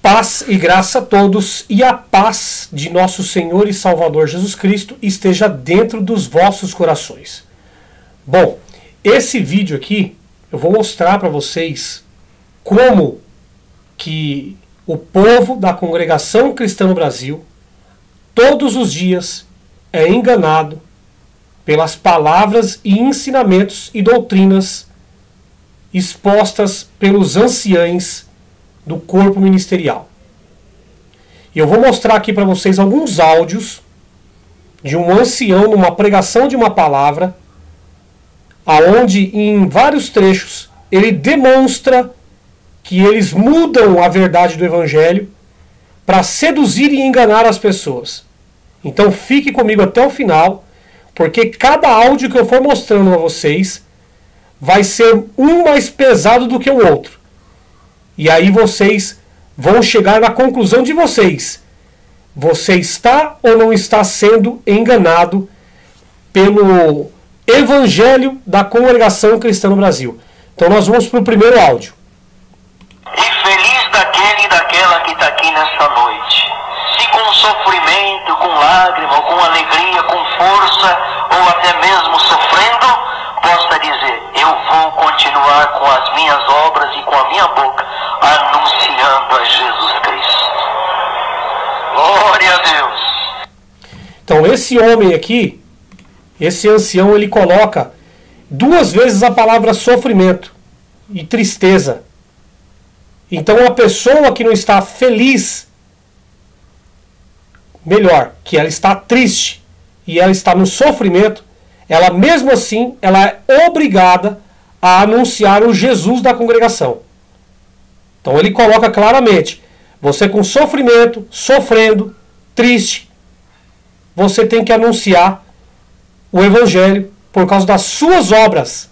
Paz e graça a todos, e a paz de nosso Senhor e Salvador Jesus Cristo esteja dentro dos vossos corações. Bom, esse vídeo aqui eu vou mostrar para vocês como que o povo da Congregação Cristã no Brasil todos os dias é enganado pelas palavras e ensinamentos e doutrinas expostas pelos anciães do corpo ministerial. E eu vou mostrar aqui para vocês alguns áudios de um ancião numa pregação de uma palavra, aonde em vários trechos ele demonstra que eles mudam a verdade do evangelho para seduzir e enganar as pessoas. Então fique comigo até o final, porque cada áudio que eu for mostrando a vocês vai ser um mais pesado do que o outro. E aí vocês vão chegar na conclusão de vocês. Você está ou não está sendo enganado pelo Evangelho da Congregação Cristã no Brasil? Então nós vamos para o primeiro áudio. E feliz daquele e daquela que está aqui nessa noite. Se com sofrimento, com lágrima, ou com alegria, com força, ou até mesmo sofrendo, possa dizer: eu vou continuar com as minhas obras e com a minha boca anunciando a Jesus Cristo. Glória a Deus. Então esse homem aqui, esse ancião, ele coloca duas vezes a palavra sofrimento e tristeza. Então a pessoa que não está feliz, melhor, que ela está triste e ela está no sofrimento, ela mesmo assim ela é obrigada a anunciar o Jesus da congregação. Então ele coloca claramente: você com sofrimento, sofrendo, triste, você tem que anunciar o evangelho por causa das suas obras.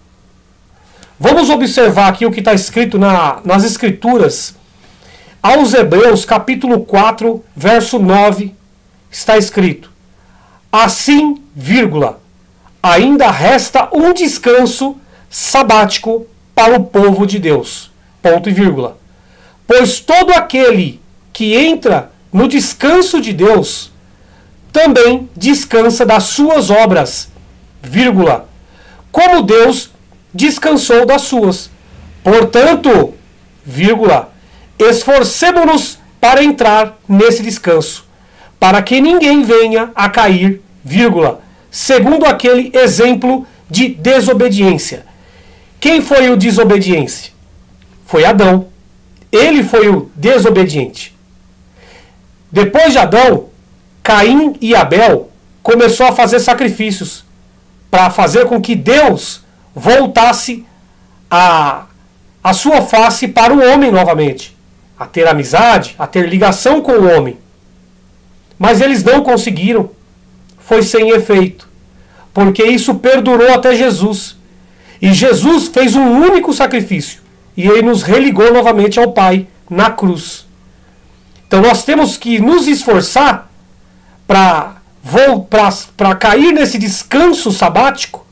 Vamos observar aqui o que está escrito nas escrituras. Aos Hebreus capítulo 4, verso 9, está escrito: assim, vírgula, ainda resta um descanso sabático para o povo de Deus. Ponto e vírgula. Pois todo aquele que entra no descanso de Deus também descansa das suas obras, vírgula, como Deus descansou das suas. Portanto, vírgula, esforcemo-nos para entrar nesse descanso, para que ninguém venha a cair, vírgula, segundo aquele exemplo de desobediência. Quem foi o desobediente? Foi Adão. Ele foi o desobediente. Depois de Adão, Caim e Abel começou a fazer sacrifícios para fazer com que Deus voltasse a sua face para o homem novamente, a ter amizade, a ter ligação com o homem. Mas eles não conseguiram. Foi sem efeito, porque isso perdurou até Jesus. E Jesus fez um único sacrifício, e ele nos religou novamente ao Pai na cruz. Então nós temos que nos esforçar para cair nesse descanso sabático,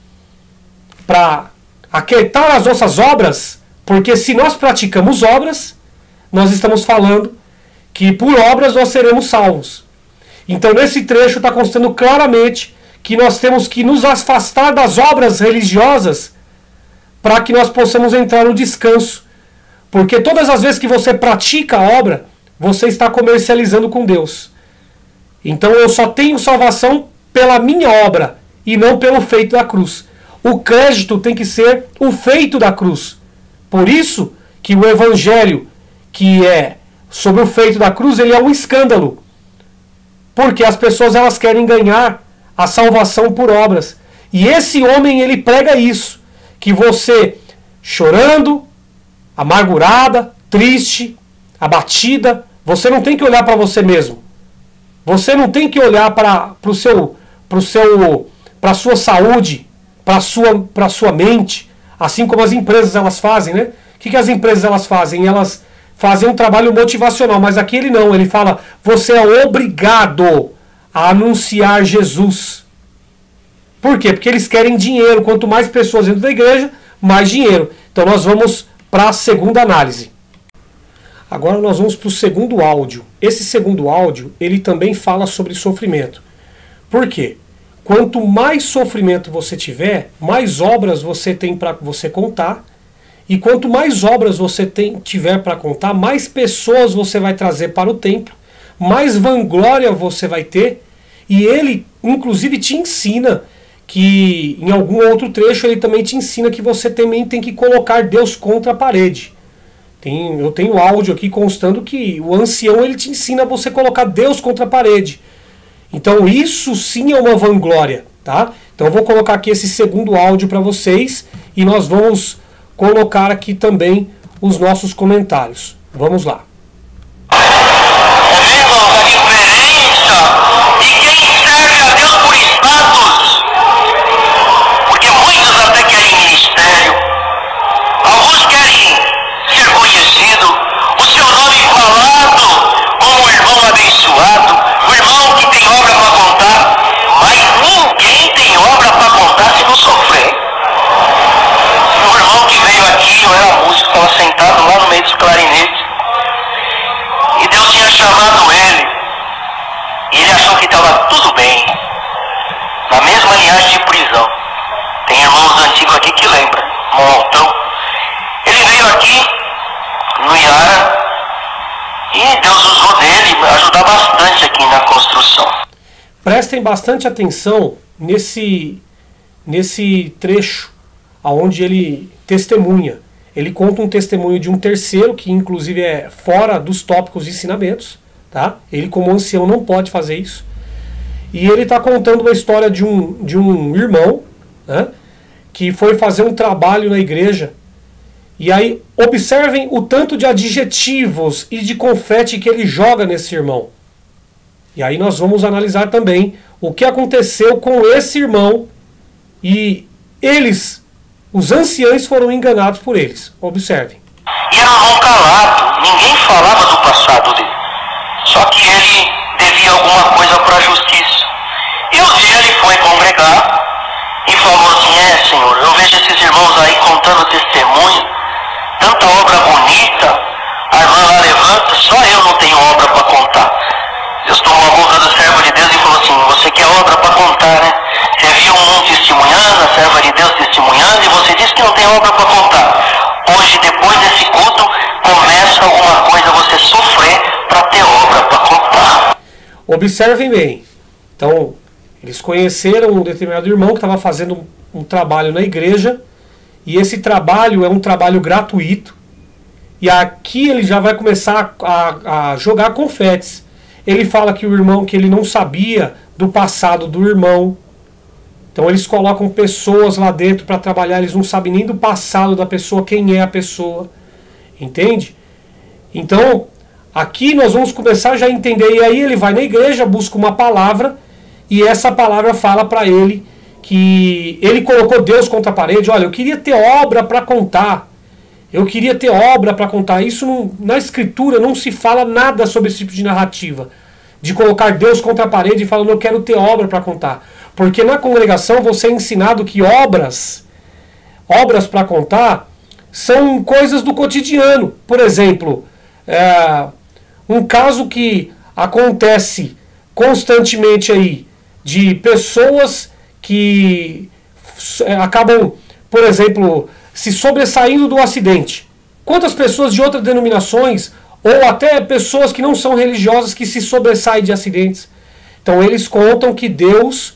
para aquietar as nossas obras, porque se nós praticamos obras, nós estamos falando que por obras nós seremos salvos. Então nesse trecho está constando claramente que nós temos que nos afastar das obras religiosas para que nós possamos entrar no descanso. Porque todas as vezes que você pratica a obra, você está comercializando com Deus. Então eu só tenho salvação pela minha obra e não pelo feito da cruz. O crédito tem que ser o feito da cruz. Por isso que o evangelho que é sobre o feito da cruz, ele é um escândalo. Porque as pessoas elas querem ganhar a salvação por obras. E esse homem ele prega isso. Que você, chorando, amargurada, triste, abatida, você não tem que olhar para você mesmo. Você não tem que olhar para a sua saúde, para a sua mente, assim como as empresas elas fazem, né? O que as empresas elas fazem? Elas fazem um trabalho motivacional, mas aqui ele não. Ele fala: você é obrigado a anunciar Jesus. Por quê? Porque eles querem dinheiro. Quanto mais pessoas dentro da igreja, mais dinheiro. Então nós vamos para a segunda análise. Agora nós vamos para o segundo áudio. Esse segundo áudio, ele também fala sobre sofrimento. Por quê? Quanto mais sofrimento você tiver, mais obras você tem para você contar. E quanto mais obras você tiver para contar, mais pessoas você vai trazer para o templo, mais vanglória você vai ter. E ele, inclusive, te ensina que, em algum outro trecho, ele também te ensina que você também tem que colocar Deus contra a parede. Eu tenho áudio aqui constando que o ancião ele te ensina a você colocar Deus contra a parede. Então isso sim é uma vanglória, tá? Então eu vou colocar aqui esse segundo áudio para vocês e nós vamos colocar aqui também os nossos comentários. Vamos lá. O irmão que tem obra para contar, mas ninguém tem obra para contar se não sofrer. O irmão que veio aqui, eu era músico, estava sentado lá no meio dos clarinetes, e Deus tinha chamado ele, e ele achou que estava tudo bem, na mesma linhagem de prisão. Tem irmãos antigos aqui que lembram, Montão. Ele veio aqui, no Iara, e Deus usou dele ajudar bastante aqui na construção. Prestem bastante atenção nesse trecho onde ele testemunha. Ele conta um testemunho de um terceiro, que inclusive é fora dos tópicos de ensinamentos. Tá? Ele como ancião não pode fazer isso. E ele está contando uma história de um irmão, né, que foi fazer um trabalho na igreja. E aí, observem o tanto de adjetivos e de confete que ele joga nesse irmão. E aí nós vamos analisar também o que aconteceu com esse irmão. E eles, os anciãos, foram enganados por eles. Observem. E era um irmão calado, ninguém falava do passado dele. Só que ele devia alguma coisa para a justiça. E um dia ele foi congregar e falou assim: Senhor, eu vejo esses irmãos aí contando testemunho, tanta obra bonita, a irmã lá levanta, só eu não tenho obra para contar. Deus tomou a boca do servo de Deus e falou assim: você quer obra para contar, né? Você viu um mundo testemunhando, a serva de Deus testemunhando, e você disse que não tem obra para contar. Hoje, depois desse culto, começa alguma coisa você sofrer para ter obra para contar. Observem bem. Então, eles conheceram um determinado irmão que estava fazendo um trabalho na igreja. E esse trabalho é um trabalho gratuito. E aqui ele já vai começar a jogar confetes. Ele fala que o irmão, que ele não sabia do passado do irmão. Então eles colocam pessoas lá dentro para trabalhar. Eles não sabem nem do passado da pessoa, quem é a pessoa. Entende? Então, aqui nós vamos começar já a entender. E aí ele vai na igreja, busca uma palavra. E essa palavra fala para ele que ele colocou Deus contra a parede. Olha, eu queria ter obra para contar. Eu queria ter obra para contar. Isso não, na escritura não se fala nada sobre esse tipo de narrativa. De colocar Deus contra a parede e falando eu quero ter obra para contar. Porque na congregação você é ensinado que obras para contar são coisas do cotidiano. Por exemplo, um caso que acontece constantemente aí de pessoas que acabam, por exemplo, se sobressaindo do acidente. Quantas pessoas de outras denominações, ou até pessoas que não são religiosas, que se sobressaem de acidentes? Então eles contam que Deus,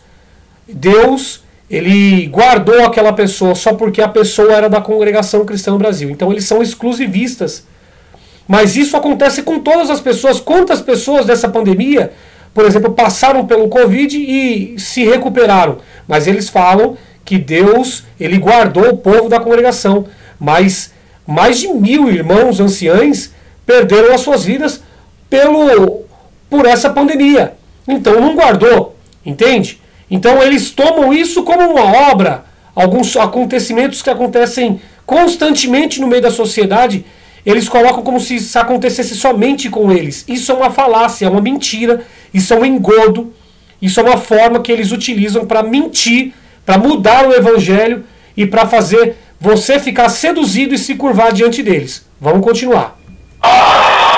ele guardou aquela pessoa só porque a pessoa era da congregação cristã no Brasil. Então eles são exclusivistas. Mas isso acontece com todas as pessoas. Quantas pessoas dessa pandemia, por exemplo, passaram pelo Covid e se recuperaram? Mas eles falam que Deus, ele guardou o povo da congregação. Mas mais de 1000 irmãos anciãos perderam as suas vidas por essa pandemia. Então não guardou, entende? Então eles tomam isso como uma obra. Alguns acontecimentos que acontecem constantemente no meio da sociedade, eles colocam como se isso acontecesse somente com eles. Isso é uma falácia, é uma mentira, isso é um engodo, isso é uma forma que eles utilizam para mentir, para mudar o evangelho e para fazer você ficar seduzido e se curvar diante deles. Vamos continuar.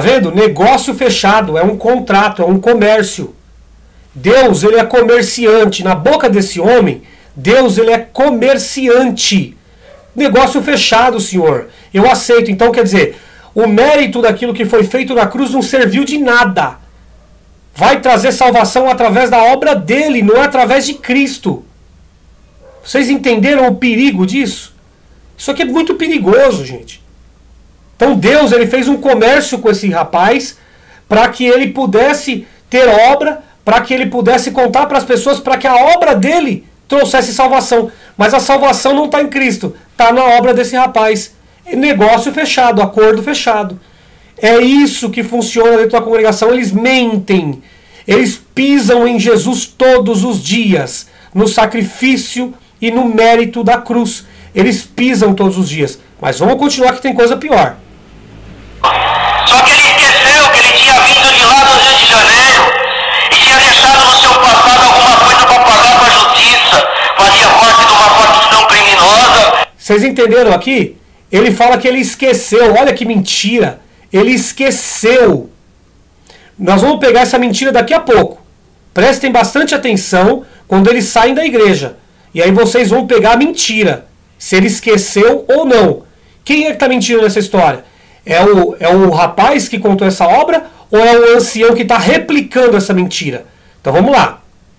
vendo? Negócio fechado, é um contrato, é um comércio. Deus, ele é comerciante. Na boca desse homem, Deus, ele é comerciante. Negócio fechado, Senhor. Eu aceito. Então, quer dizer, o mérito daquilo que foi feito na cruz não serviu de nada. Vai trazer salvação através da obra dele, não é através de Cristo. Vocês entenderam o perigo disso? Isso aqui é muito perigoso, gente. Então Deus, ele fez um comércio com esse rapaz para que ele pudesse ter obra, para que ele pudesse contar para as pessoas, para que a obra dele trouxesse salvação. Mas a salvação não está em Cristo, está na obra desse rapaz. É negócio fechado, acordo fechado. É isso que funciona dentro da congregação. Eles mentem. Eles pisam em Jesus todos os dias, no sacrifício e no mérito da cruz. Eles pisam todos os dias. Mas vamos continuar que tem coisa pior. Só que ele esqueceu que ele tinha vindo de lá do Rio de Janeiro e tinha deixado no seu passado alguma coisa para pagar com a justiça. Fazia parte de uma facção criminosa. Vocês entenderam aqui? Ele fala que ele esqueceu. Olha que mentira. Ele esqueceu. Nós vamos pegar essa mentira daqui a pouco. Prestem bastante atenção quando eles saem da igreja. E aí vocês vão pegar a mentira. Se ele esqueceu ou não. Quem é que está mentindo nessa história? É o rapaz que contou essa obra ou é o ancião que está replicando essa mentira? Então vamos lá.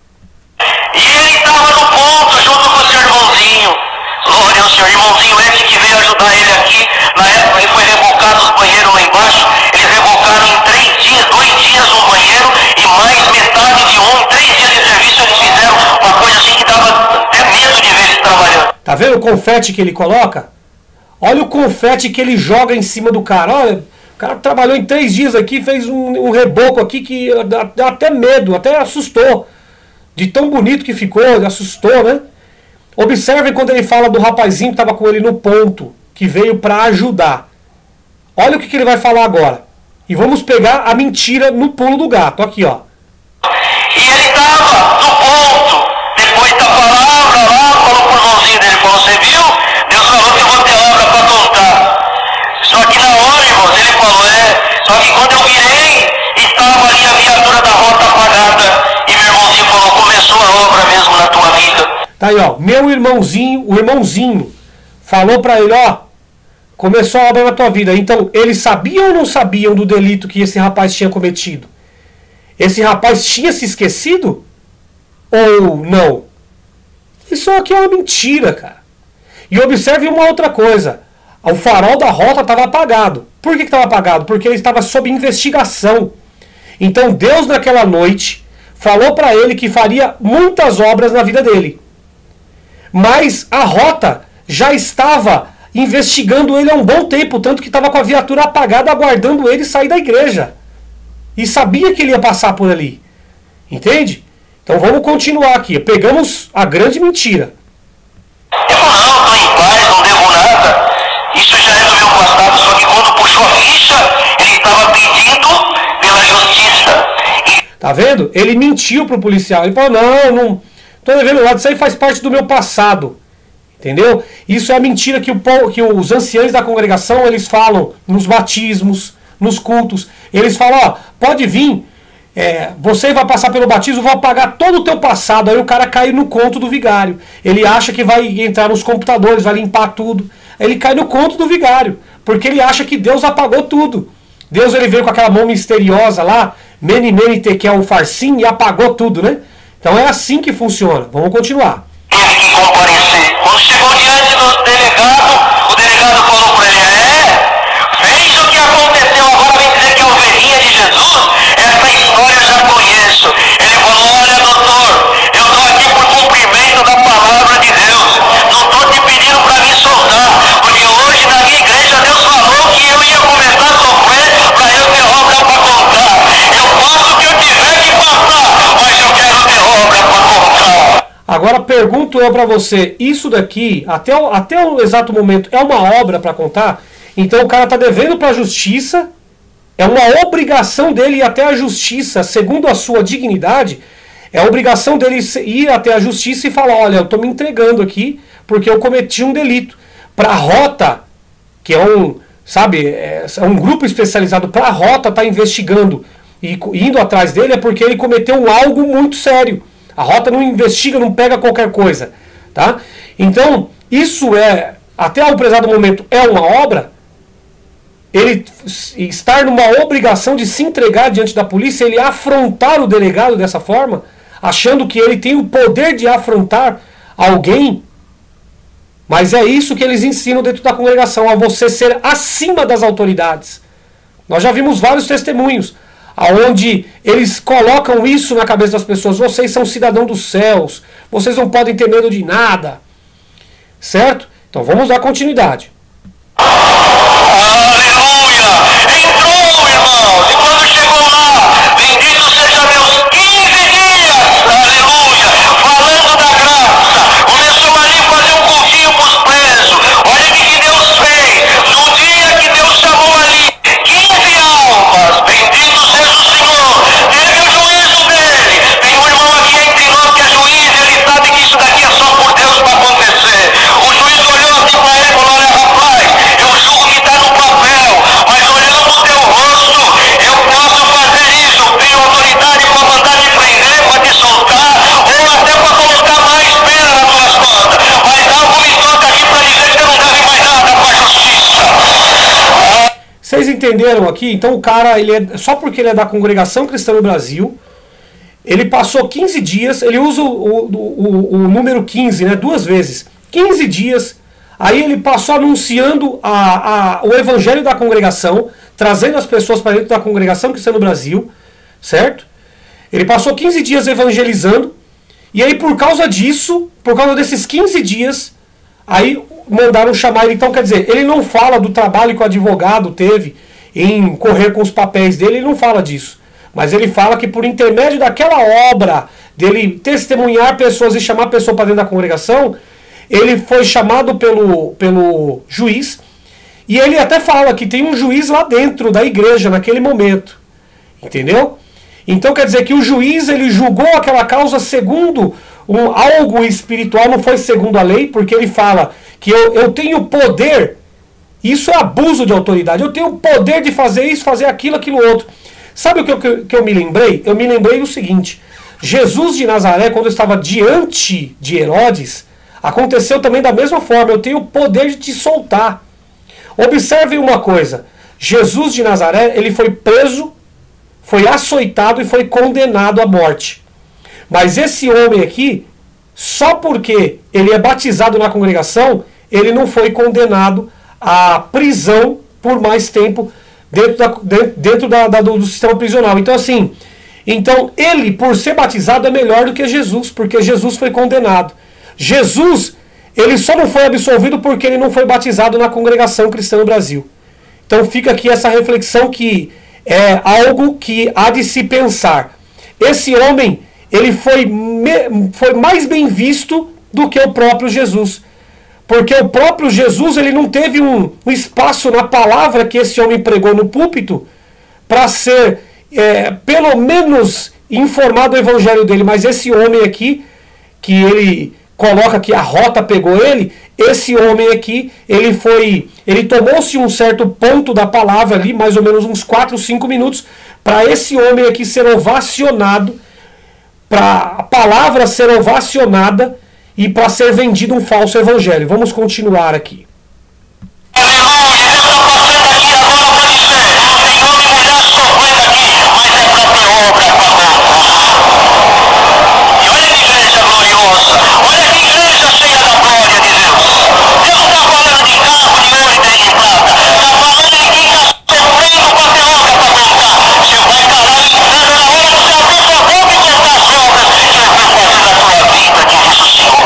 E ele estava no ponto junto com o seu irmãozinho. Glória ao seu irmãozinho, esse que veio ajudar ele aqui. Na época ele foi rebocado os banheiros lá embaixo. Eles rebocaram em 3 dias, 2 dias no banheiro e mais metade de um. Em 3 dias de serviço eles fizeram uma coisa assim que dava até medo de ver eles trabalhando. Tá vendo o confete que ele coloca? Olha o confete que ele joga em cima do cara. Olha, o cara trabalhou em 3 dias aqui, fez um reboco aqui que dá até medo, até assustou. De tão bonito que ficou, assustou, né? Observem quando ele fala do rapazinho que estava com ele no ponto, que veio para ajudar. Olha o que ele vai falar agora. E vamos pegar a mentira no pulo do gato. Aqui, ó. E ele estava no ponto, depois da palavra lá, falou pro irmãozinho dele, falou, você viu? Deus falou que eu vou ter obra para contar. Só que na hora, irmãos, ele falou, só que quando eu virei, estava ali a viatura da rota apagada. E meu irmãozinho falou, começou a obra mesmo na tua vida. Tá aí, ó, meu irmãozinho, o irmãozinho, falou para ele, ó, começou a obra na tua vida. Então, eles sabiam ou não sabiam do delito que esse rapaz tinha cometido? Esse rapaz tinha se esquecido? Ou não? Isso aqui é uma mentira, cara. E observe uma outra coisa. O farol da rota estava apagado. Por que estava apagado? Porque ele estava sob investigação. Então, Deus, naquela noite, falou para ele que faria muitas obras na vida dele. Mas a rota já estava investigando ele há um bom tempo, tanto que estava com a viatura apagada, aguardando ele sair da igreja. E sabia que ele ia passar por ali. Entende? Então vamos continuar aqui. Pegamos a grande mentira. Eu não, estou em paz, não devo nada. Isso já é do meu passado, só que quando puxou a ficha, ele estava pedindo pela justiça. Tá vendo? Ele mentiu pro policial. Ele falou, não tô devendo nada, isso aí faz parte do meu passado. Entendeu? Isso é a mentira que os anciãos da congregação, eles falam nos batismos, nos cultos. Eles falam, ó, pode vir, você vai passar pelo batismo, eu vou apagar todo o teu passado. Aí o cara cai no conto do vigário. Ele acha que vai entrar nos computadores, vai limpar tudo. Ele cai no conto do vigário, porque ele acha que Deus apagou tudo. Deus, ele veio com aquela mão misteriosa lá, Mene Mene Tekel Farsim, e apagou tudo, né? Então é assim que funciona. Vamos continuar. Teve que comparecer. Quando chegou diante do delegado, o delegado falou para ele, fez o que aconteceu, agora vem dizer que é ovelhinha de Jesus? Essa história eu já conheço. Ele falou, olha doutor, eu estou aqui por cumprimento da palavra de Deus. Não estou te pedindo para me soltar, porque hoje na minha igreja Deus falou que eu ia começar a sofrer para eu ter obra para contar. Eu faço o que eu tiver que passar, mas eu quero ter obra para contar. Agora pergunto eu para você, isso daqui, até o exato momento, é uma obra para contar? Então o cara está devendo para a justiça, é uma obrigação dele ir até a justiça, segundo a sua dignidade, é a obrigação dele ir até a justiça e falar, olha, eu estou me entregando aqui porque eu cometi um delito. Para a rota, que é sabe, é um grupo especializado para a rota estar investigando e indo atrás dele, é porque ele cometeu algo muito sério. A rota não investiga, não pega qualquer coisa, tá? Então, isso é, até o prezado momento, é uma obra. Ele estar numa obrigação de se entregar diante da polícia, ele afrontar o delegado dessa forma, achando que ele tem o poder de afrontar alguém. Mas é isso que eles ensinam dentro da congregação, a você ser acima das autoridades. Nós já vimos vários testemunhos onde eles colocam isso na cabeça das pessoas. Vocês são cidadãos dos céus, vocês não podem ter medo de nada. Certo? Então vamos dar continuidade. Aleluia! Entrou, irmãos, e quando chegou lá, bendito seja Deus, 15 dias, aleluia, falando da graça, começou ali a fazer um cultinho para os presos. Olha o que Deus fez, no dia que Deus chamou ali 15 almas, bendito seja o Senhor, teve o juízo dele. Tem um irmão aqui entre nós que é juiz, ele sabe que isso daqui é só por Deus para acontecer. O juiz olhou assim para ele e falou: olha, rapaz, eu julgo que está no papel, mas olhando o teu rosto, eu posso fazer isso. Tenho autoridade para mandar te prender, para te soltar, ou até para colocar mais pena nas tuas costas. Mas algo me toca aqui para dizer que eu não deve mais nada para a justiça. Vocês entenderam aqui? Então o cara, só porque ele é da Congregação Cristã no Brasil, ele passou 15 dias, ele usa o número 15, né, 2 vezes. 15 dias, aí ele passou anunciando o evangelho da congregação, trazendo as pessoas para dentro da Congregação Cristã no Brasil, certo? Ele passou 15 dias evangelizando, e aí por causa disso, por causa desses 15 dias, aí mandaram chamar ele. Então quer dizer, ele não fala do trabalho que o advogado teve em correr com os papéis dele, ele não fala disso. Mas ele fala que por intermédio daquela obra, dele testemunhar pessoas e chamar pessoas para dentro da congregação, ele foi chamado pelo juiz, e ele até fala que tem um juiz lá dentro da igreja naquele momento. Entendeu? Então quer dizer que o juiz, ele julgou aquela causa segundo algo espiritual, não foi segundo a lei, porque ele fala que eu tenho poder. Isso é abuso de autoridade. Eu tenho o poder de fazer isso, fazer aquilo, aquilo outro. Sabe o que eu me lembrei? Eu me lembrei do seguinte: Jesus de Nazaré, quando estava diante de Herodes, aconteceu também da mesma forma. Eu tenho o poder de te soltar. Observem uma coisa: Jesus de Nazaré, ele foi preso, foi açoitado e foi condenado à morte. Mas esse homem aqui, só porque ele é batizado na congregação, ele não foi condenado à prisão por mais tempo dentro do sistema prisional. Então assim, ele, por ser batizado, é melhor do que Jesus, porque Jesus foi condenado. Jesus, ele só não foi absolvido porque ele não foi batizado na Congregação Cristã no Brasil. Então fica aqui essa reflexão que é algo que há de se pensar. Esse homem, ele foi mais bem visto do que o próprio Jesus. Porque o próprio Jesus, ele não teve um espaço na palavra que esse homem pregou no púlpito para ser, pelo menos, informado do evangelho dele. Mas esse homem aqui, que ele coloca que a rota pegou ele, esse homem aqui, ele tomou-se um certo ponto da palavra ali, mais ou menos uns 4, 5 minutos, para esse homem aqui ser ovacionado, para a palavra ser ovacionada e para ser vendido um falso evangelho. Vamos continuar aqui. Aleluia, Deus está passando aqui agora para dizer: tem homem e mulher sofrendo aqui, mas é para ter obra para roupa. E olha que igreja gloriosa, olha que igreja cheia da glória de Deus. Deus não está falando de carro, de ouro e de prata, está falando de quem está sofrendo para ter obra para contar. Você vai calar o inferno na hora de você abrir sua boca e contar as obras que Deus vai fazer na tua vida, que diz o Senhor.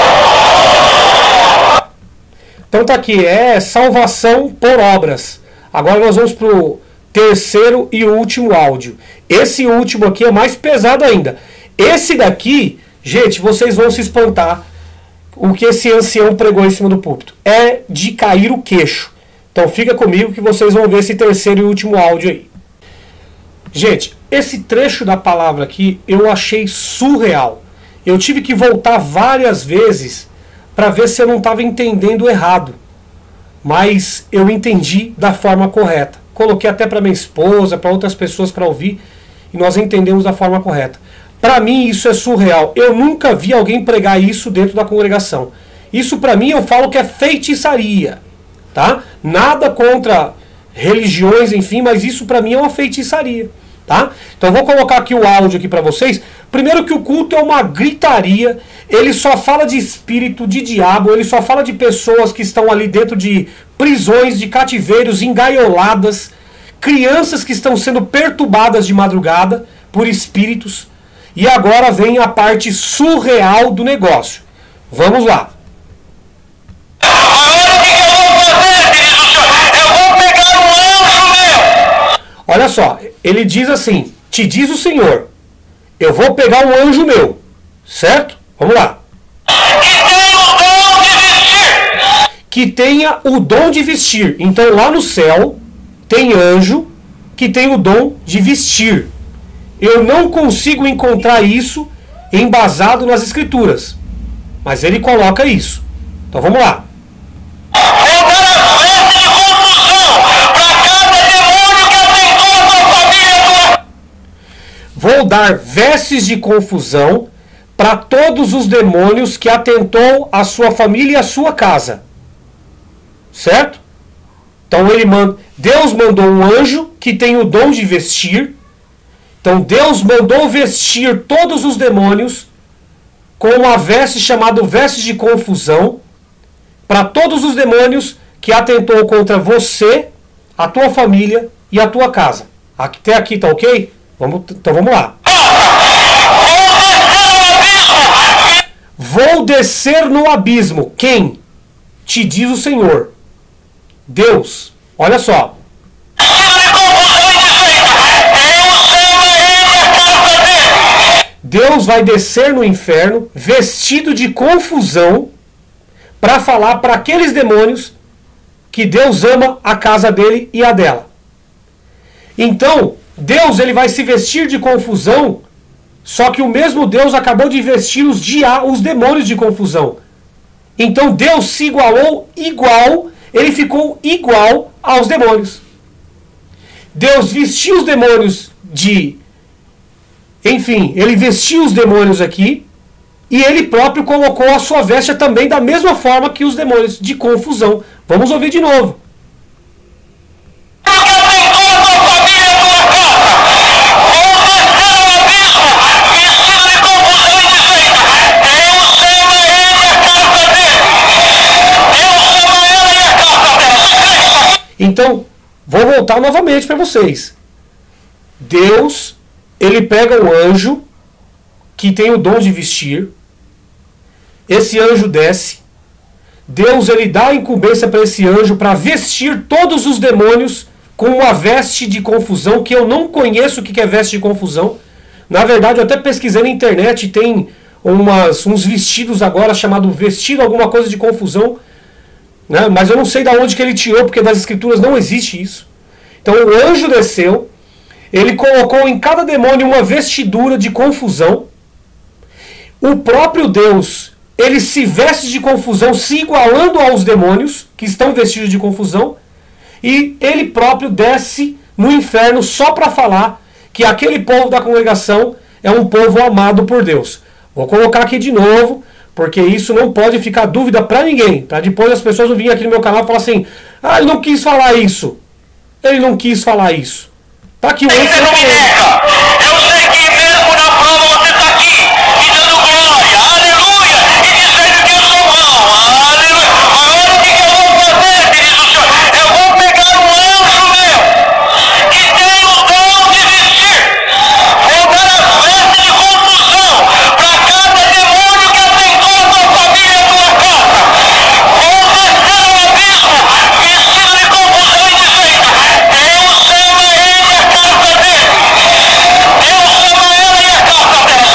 Então tá aqui, é salvação por obras. Agora nós vamos para o terceiro e último áudio. Esse último aqui é mais pesado ainda. Esse daqui, gente, vocês vão se espantar o que esse ancião pregou em cima do púlpito. É de cair o queixo. Então fica comigo que vocês vão ver esse terceiro e último áudio aí. Gente, esse trecho da palavra aqui eu achei surreal. Eu tive que voltar várias vezes para ver se eu não estava entendendo errado. mas eu entendi da forma correta. Coloquei até para minha esposa, para outras pessoas para ouvir, e nós entendemos da forma correta. Para mim isso é surreal. Eu nunca vi alguém pregar isso dentro da congregação. Isso para mim eu falo que é feitiçaria, tá? Nada contra religiões, enfim, mas isso para mim é uma feitiçaria, tá? Então eu vou colocar aqui o áudio aqui para vocês. Primeiro que o culto é uma gritaria, ele só fala de espírito, de diabo, ele só fala de pessoas que estão ali dentro de prisões, de cativeiros, engaioladas, crianças que estão sendo perturbadas de madrugada por espíritos. E agora vem a parte surreal do negócio. Vamos lá. Olha só, ele diz assim, te diz o Senhor, eu vou pegar um anjo meu, certo? Vamos lá. Que tenha o dom de vestir. Então lá no céu tem anjo que tem o dom de vestir. Eu não consigo encontrar isso embasado nas escrituras, mas ele coloca isso. Então vamos lá. Vou dar vestes de confusão para todos os demônios que atentou a sua família e a sua casa. Certo? Então Deus mandou um anjo que tem o dom de vestir. Então Deus mandou vestir todos os demônios com uma veste chamada veste de confusão para todos os demônios que atentou contra você, a tua família e a tua casa. Até aqui tá ok? Então vamos lá. Vou descer no abismo. Quem? Te diz o Senhor. Deus. Olha só. Deus vai descer no inferno vestido de confusão para falar para aqueles demônios que Deus ama a casa dele e a dela. Então, Deus ele vai se vestir de confusão, só que o mesmo Deus acabou de vestir os demônios de confusão. Então Deus se igualou ele ficou igual aos demônios. Deus vestiu os demônios ele vestiu os demônios aqui, e ele próprio colocou a sua veste também da mesma forma que os demônios, de confusão. Vamos ouvir de novo. Então, vou voltar novamente para vocês. Deus, ele pega um anjo que tem o dom de vestir. Esse anjo desce. Deus, ele dá a incumbência para esse anjo para vestir todos os demônios com uma veste de confusão, que eu não conheço o que é veste de confusão. Na verdade, eu até pesquisei na internet, tem uns vestidos agora chamado vestido alguma coisa de confusão, né? Mas eu não sei de onde que ele tirou, porque das escrituras não existe isso. Então o anjo desceu, ele colocou em cada demônio uma vestidura de confusão. O próprio Deus, ele se veste de confusão, se igualando aos demônios que estão vestidos de confusão, e ele próprio desce no inferno só para falar que aquele povo da congregação é um povo amado por Deus. Vou colocar aqui de novo, porque isso não pode ficar dúvida para ninguém, para depois as pessoas não virem aqui no meu canal e falar assim, ele não quis falar isso. Ele não quis falar isso. Tá aqui o anjo. Eu sei que mesmo na prova você está aqui, e dando glória, aleluia, e dizendo que eu sou bom, aleluia. Agora o que eu vou fazer, diz o Senhor? Eu vou pegar um anjo meu, que tem o dom de vestir, vou dar a veste de confusão para cada demônio que atentou a tua família e a tua casa. Vou descer no abismo, vestido de confusão e dizendo, eu chamo ele e a casa dele. Eu chamo ela e a casa dela.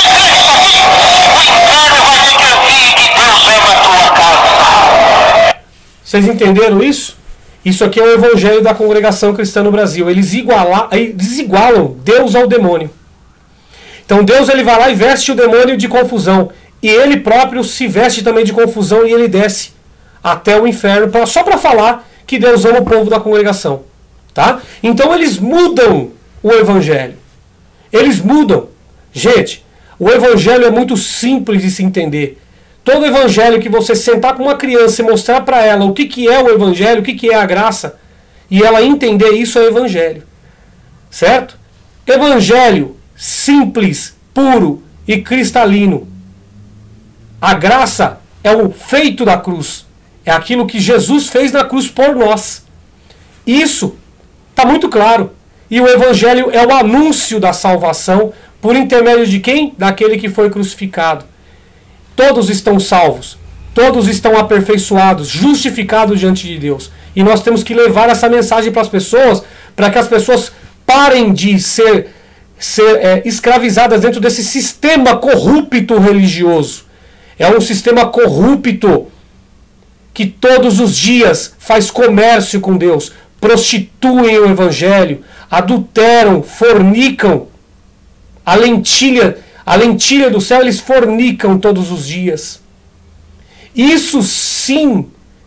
O inferno vai ter que ouvir que Deus ama a tua casa. Vocês entenderam isso? Isso aqui é o evangelho da congregação cristã no Brasil. Eles igualam Deus ao demônio. Então Deus ele vai lá e veste o demônio de confusão. E ele próprio se veste também de confusão e ele desce até o inferno só para falar que Deus ama o povo da congregação. Tá? Então eles mudam o evangelho. Eles mudam. Gente, o evangelho é muito simples de se entender. Todo evangelho que você sentar com uma criança e mostrar para ela o que é o evangelho, o que é a graça, e ela entender isso, é evangelho. Certo? Evangelho simples, puro e cristalino. A graça é o feito da cruz. É aquilo que Jesus fez na cruz por nós. Isso está muito claro. E o evangelho é o anúncio da salvação por intermédio de quem? Daquele que foi crucificado. Todos estão salvos. Todos estão aperfeiçoados, justificados diante de Deus. E nós temos que levar essa mensagem para as pessoas, para que as pessoas parem de ser escravizadas dentro desse sistema corrupto religioso. É um sistema corrupto que todos os dias faz comércio com Deus, prostituem o evangelho, adulteram, fornicam. A lentilha do céu eles fornicam todos os dias. Isso sim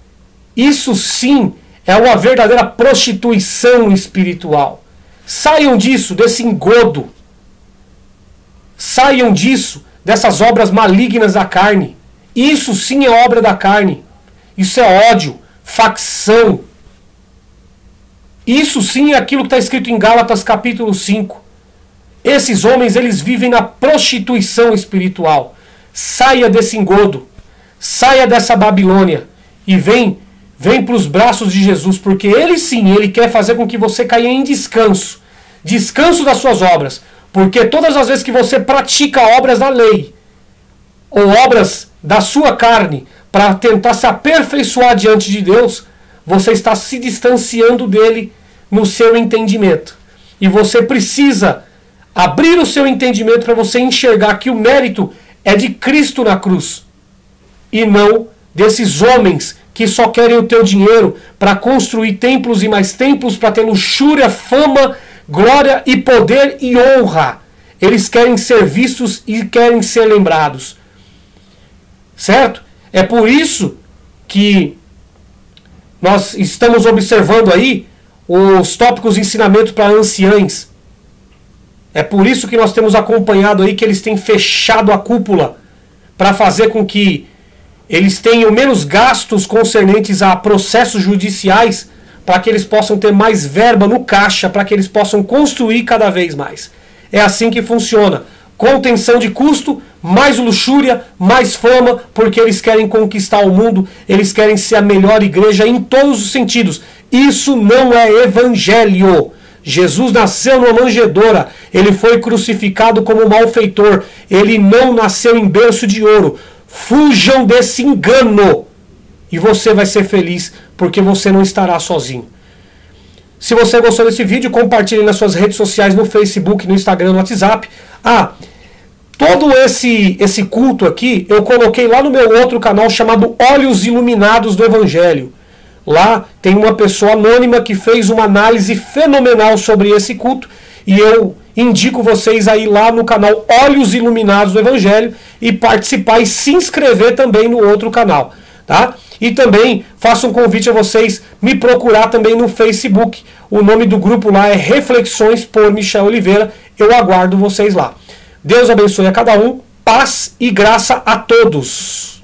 é uma verdadeira prostituição espiritual. Saiam disso, desse engodo. Saiam disso, dessas obras malignas da carne. Isso sim é obra da carne. Isso é ódio, facção. Isso sim é aquilo que está escrito em Gálatas capítulo 5. Esses homens, eles vivem na prostituição espiritual. Saia desse engodo. Saia dessa Babilônia. E vem para os braços de Jesus. Porque ele sim, ele quer fazer com que você caia em descanso. Descanso das suas obras. Porque todas as vezes que você pratica obras da lei, ou obras da sua carne, para tentar se aperfeiçoar diante de Deus, você está se distanciando dele no seu entendimento. E você precisa abrir o seu entendimento para você enxergar que o mérito é de Cristo na cruz. E não desses homens que só querem o teu dinheiro para construir templos e mais templos, para ter luxúria, fama, glória e poder e honra. Eles querem ser vistos e querem ser lembrados. Certo? É por isso que nós estamos observando aí os tópicos de ensinamento para anciães. É por isso que nós temos acompanhado aí que eles têm fechado a cúpula para fazer com que eles tenham menos gastos concernentes a processos judiciais, para que eles possam ter mais verba no caixa, para que eles possam construir cada vez mais. É assim que funciona. Contenção de custo, mais luxúria, mais fama, porque eles querem conquistar o mundo, eles querem ser a melhor igreja em todos os sentidos. Isso não é evangelho. Jesus nasceu numa manjedoura, ele foi crucificado como malfeitor, ele não nasceu em berço de ouro. Fujam desse engano e você vai ser feliz, porque você não estará sozinho. Se você gostou desse vídeo, compartilhe nas suas redes sociais, no Facebook, no Instagram, no WhatsApp. Todo esse culto aqui, eu coloquei lá no meu outro canal chamado Olhos Iluminados do Evangelho. Lá tem uma pessoa anônima que fez uma análise fenomenal sobre esse culto. E eu indico vocês aí lá no canal Olhos Iluminados do Evangelho e participar e se inscrever também no outro canal. Tá? E também faço um convite a vocês me procurar também no Facebook. O nome do grupo lá é Reflexões por Michel Oliveira. Eu aguardo vocês lá. Deus abençoe a cada um. Paz e graça a todos.